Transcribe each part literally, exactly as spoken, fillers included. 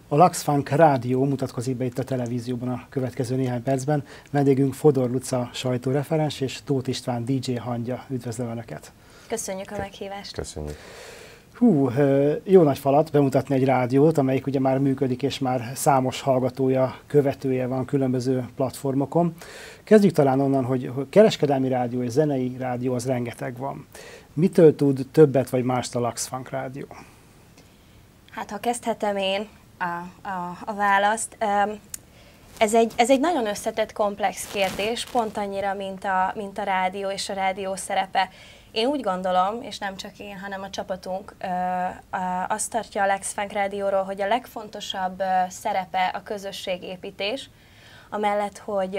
A Lux Funk Rádió mutatkozik be itt a televízióban a következő néhány percben. Vendégünk Fodor Luca sajtóreferens és Tóth István dé dzsé hangya. Üdvözlöm Önöket! Köszönjük a meghívást! Köszönjük! Hú, jó nagy falat bemutatni egy rádiót, amelyik ugye már működik, és már számos hallgatója, követője van különböző platformokon. Kezdjük talán onnan, hogy kereskedelmi rádió és zenei rádió az rengeteg van. Mitől tud többet vagy mást a Lux Funk Rádió? Hát, ha kezdhetem én a, a, a választ. Ez egy, ez egy nagyon összetett, komplex kérdés, pont annyira, mint a, mint a rádió és a rádió szerepe. Én úgy gondolom, és nem csak én, hanem a csapatunk azt tartja a Lux Funk Rádióról, hogy a legfontosabb szerepe a közösségépítés, amellett, hogy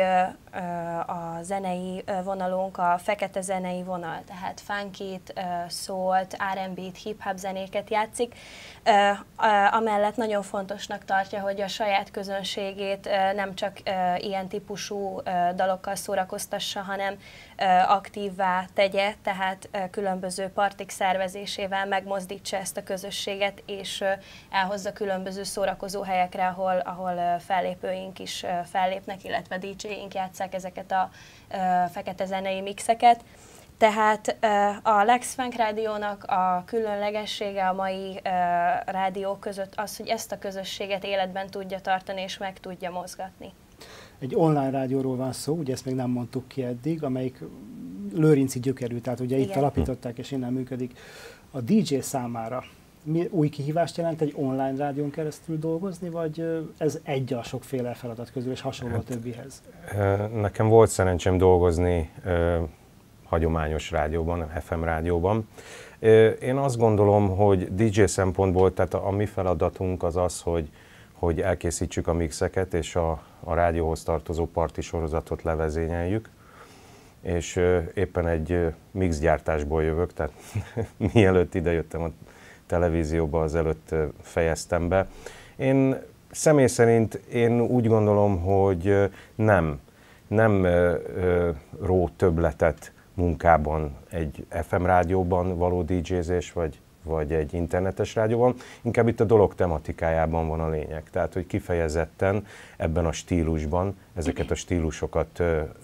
a zenei vonalunk a fekete zenei vonal, tehát funkit, szólt, er end bét, hip-hop zenéket játszik, amellett nagyon fontosnak tartja, hogy a saját közönségét nem csak ilyen típusú dalokkal szórakoztassa, hanem aktívvá tegye, tehát különböző partik szervezésével megmozdítsa ezt a közösséget, és elhozza különböző szórakozó helyekre, ahol, ahol fellépőink is fellépnek, illetve dé dzséink játsszák ezeket a fekete zenei mixeket. Tehát a Lux Funk Rádiónak a különlegessége a mai rádiók között az, hogy ezt a közösséget életben tudja tartani és meg tudja mozgatni. Egy online rádióról van szó, ugye ezt még nem mondtuk ki eddig, amelyik lőrinci gyökerű, tehát ugye Igen. itt alapították és innen működik. A dé dzsé számára mi új kihívást jelent egy online rádión keresztül dolgozni, vagy ez egy a sokféle feladat közül, és hasonló hát, a többihez? Nekem volt szerencsém dolgozni uh, hagyományos rádióban, ef em rádióban. Uh, én azt gondolom, hogy dé dzsé szempontból, tehát a, a mi feladatunk az az, hogy, hogy elkészítsük a mixeket, és a, a rádióhoz tartozó parti sorozatot levezényeljük. És uh, éppen egy uh, mixgyártásból jövök, tehát mielőtt idejöttem a televízióba, az előtt fejeztem be. Én személy szerint én úgy gondolom, hogy nem, nem ró többletet munkában egy ef em rádióban való dé dzsézés, vagy, vagy egy internetes rádióban, inkább itt a dolog tematikájában van a lényeg. Tehát, hogy kifejezetten ebben a stílusban, ezeket a stílusokat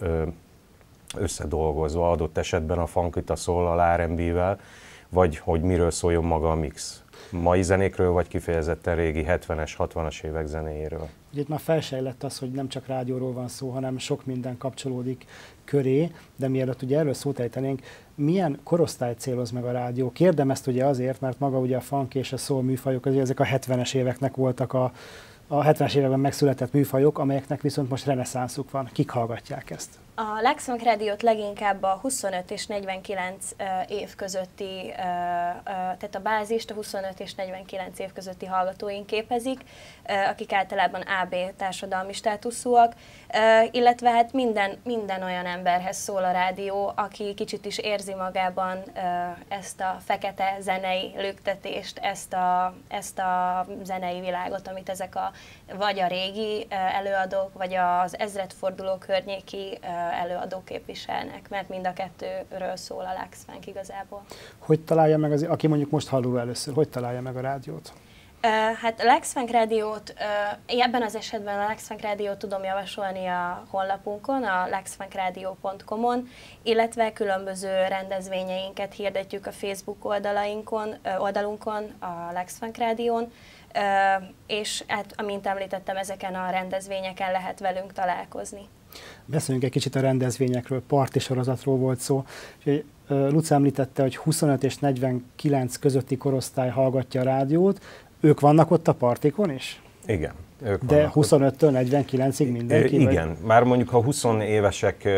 összedolgozva, adott esetben a funkit a soul-al, er end bével, vagy hogy miről szóljon maga a mix. Mai zenékről, vagy kifejezetten régi hetvenes, hatvanas évek zenéjéről. Ugye itt már felsejlett az, hogy nem csak rádióról van szó, hanem sok minden kapcsolódik köré, de mielőtt ugye erről szót ejtenénk, milyen korosztályt céloz meg a rádió? Kérdem ezt ugye azért, mert maga ugye a funk és a soul műfajok, azért ezek a hetvenes éveknek voltak a, a hetvenes években megszületett műfajok, amelyeknek viszont most reneszánszuk van. Kik hallgatják ezt? A Lux Funk Rádiót leginkább a huszonöt és negyvenkilenc év közötti, tehát a bázist a huszonöt és negyvenkilenc év közötti hallgatóink képezik, akik általában á bé társadalmi státuszúak, illetve hát minden, minden olyan emberhez szól a rádió, aki kicsit is érzi magában ezt a fekete zenei lüktetést, ezt a, ezt a zenei világot, amit ezek a vagy a régi előadók, vagy az ezredforduló környéki előadók képviselnek, mert mind a kettőről szól a Lux Funk igazából. Hogy találja meg, az, aki mondjuk most halló először, hogy találja meg a rádiót? Uh, hát a Lux Funk Rádiót, uh, ebben az esetben a Lux Funk Rádiót tudom javasolni a honlapunkon, a lux funk rádió pont com-on, illetve különböző rendezvényeinket hirdetjük a Facebook oldalainkon, uh, oldalunkon, a Lux Funk Rádión, uh, és hát, amint említettem, ezeken a rendezvényeken lehet velünk találkozni. Beszéljünk egy kicsit a rendezvényekről, parti sorozatról volt szó. Luca említette, hogy huszonöt és negyvenkilenc közötti korosztály hallgatja a rádiót. Ők vannak ott a partikon is? Igen. Ők De huszonöttől negyvenkilencig mindenki? Igen. Vagy? Már mondjuk ha húsz évesek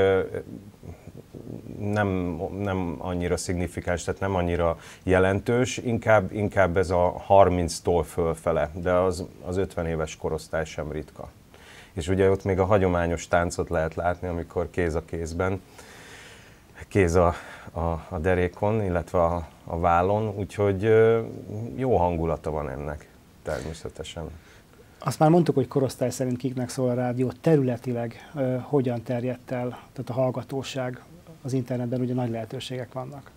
nem, nem annyira szignifikáns, tehát nem annyira jelentős, inkább, inkább ez a harminctól fölfele, de az, az ötven éves korosztály sem ritka. És ugye ott még a hagyományos táncot lehet látni, amikor kéz a kézben, kéz a, a, a derékon, illetve a, a vállon, úgyhogy jó hangulata van ennek természetesen. Azt már mondtuk, hogy korosztály szerint kiknek szól a rádió, területileg uh, hogyan terjedt el, tehát a hallgatóság az internetben ugye nagy lehetőségek vannak.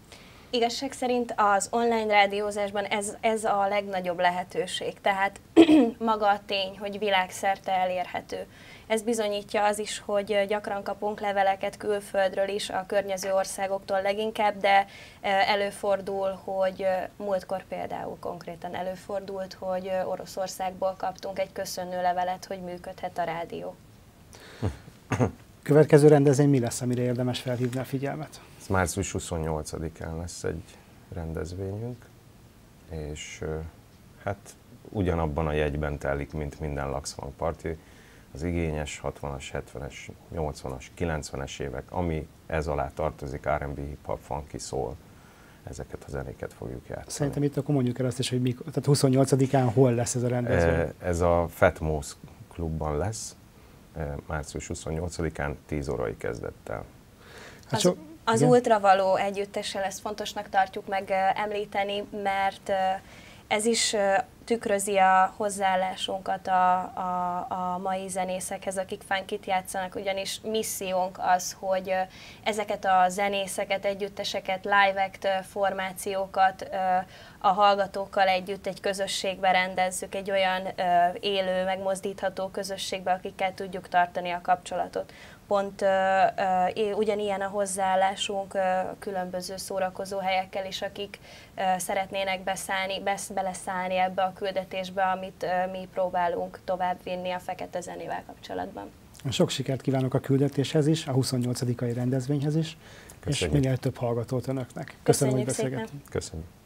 Igazság szerint az online rádiózásban ez, ez a legnagyobb lehetőség. Tehát maga a tény, hogy világszerte elérhető. Ez bizonyítja az is, hogy gyakran kapunk leveleket külföldről is, a környező országoktól leginkább, de előfordul, hogy múltkor például konkrétan előfordult, hogy Oroszországból kaptunk egy köszönő levelet, hogy működhet a rádió. Következő rendezvény mi lesz, amire érdemes felhívni a figyelmet? Ez március huszonnyolcadikán lesz egy rendezvényünk, és hát ugyanabban a jegyben telik, mint minden Lux Funk Party. Az igényes hatvanas, hetvenes, nyolcvanas, kilencvenes évek, ami ez alá tartozik, er and bé, hip-hop, funky, soul, ezeket a zenéket fogjuk játszani. Szerintem itt akkor mondjuk el azt is, hogy mikor, tehát huszonnyolcadikán hol lesz ez a rendezvény? Ez a Fat Moose klubban lesz, március huszonnyolcadikán tíz órai kezdettel. Hát az az Ultravaló együttessel ezt fontosnak tartjuk meg említeni, mert ez is tükrözi a hozzáállásunkat a, a, a mai zenészekhez, akik funkit játszanak, ugyanis missziónk az, hogy ezeket a zenészeket, együtteseket, live act formációkat a hallgatókkal együtt egy közösségbe rendezzük, egy olyan élő, megmozdítható közösségbe, akikkel tudjuk tartani a kapcsolatot. Pont uh, uh, ugyanilyen a hozzáállásunk uh, különböző szórakozó helyekkel is, akik uh, szeretnének beszállni, besz, beleszállni ebbe a küldetésbe, amit uh, mi próbálunk továbbvinni a fekete zenével kapcsolatban. Sok sikert kívánok a küldetéshez is, a huszonnyolcadikai rendezvényhez is, Köszönjük. És minél több hallgatót önöknek. Köszönöm, Köszönjük hogy beszélgettünk. Köszönjük.